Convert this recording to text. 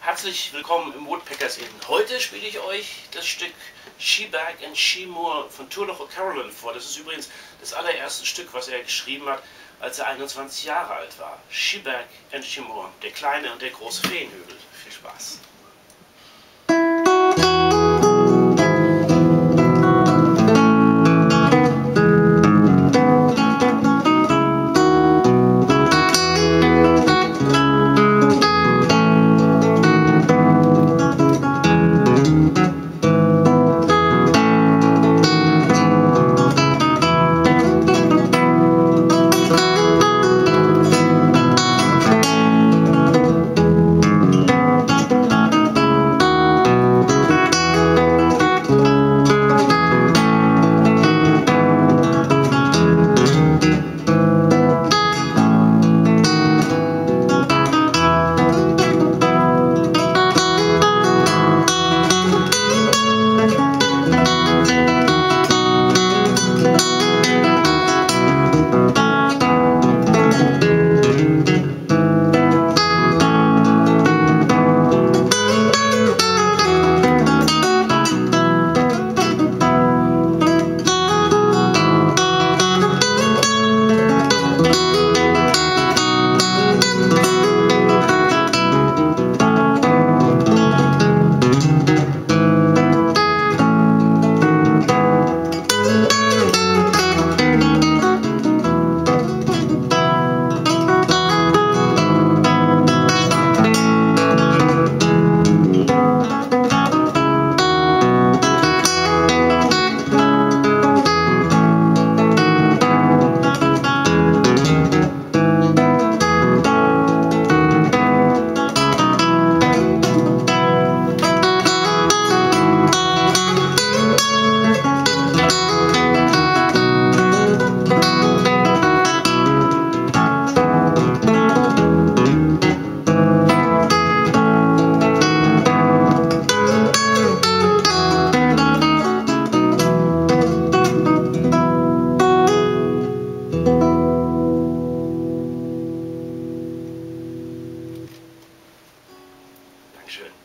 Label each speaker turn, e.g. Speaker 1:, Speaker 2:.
Speaker 1: Herzlich willkommen im Woodpeckers Inn. Heute spiele ich euch das Stück Sheback and She Moore von Turlough O'Carolan vor. Das ist übrigens das allererste Stück, was er geschrieben hat, als er 21 Jahre alt war. Sheback and She Moore, der kleine und der große Feenhügel. Viel Spaß. Dankeschön.